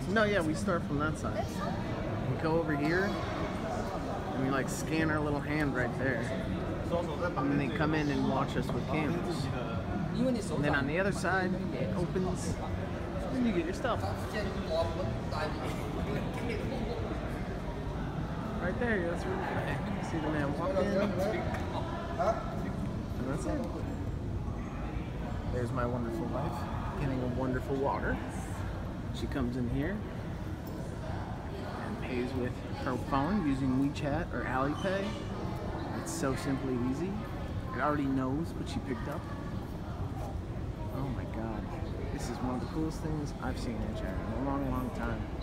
No, yeah, we start from that side. We go over here, and we like scan our little hand right there. And then they come in and watch us with cameras. And then on the other side, it opens, and you get your stuff. Right there, that's really quick. See the man walk in, and that's it. There's my wonderful wife, getting a wonderful water. She comes in here and pays with her phone using WeChat or Alipay. It's so simply easy. It already knows what she picked up. Oh my god. This is one of the coolest things I've seen in China in a long, long time.